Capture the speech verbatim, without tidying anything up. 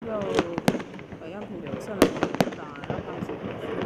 要呃要可以留下来给大家当做回